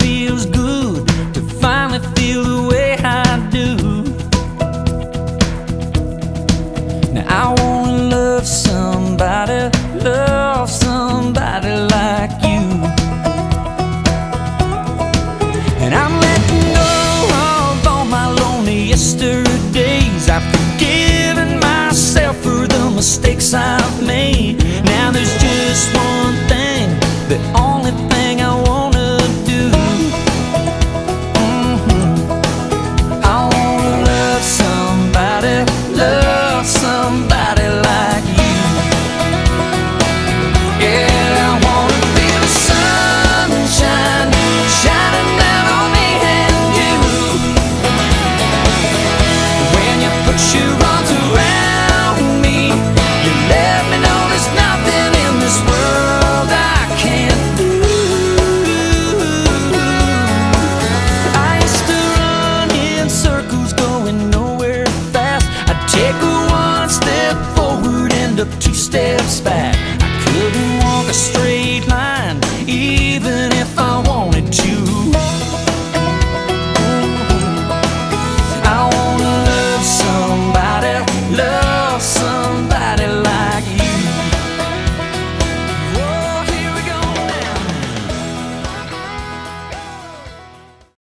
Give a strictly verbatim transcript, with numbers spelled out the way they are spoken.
feels good to finally feel the way I do. Now I wanna love somebody, love somebody like you. And I'm letting go of all my lonely yesterdays. I've forgiven myself for the mistakes I've made. Now there's just one thing that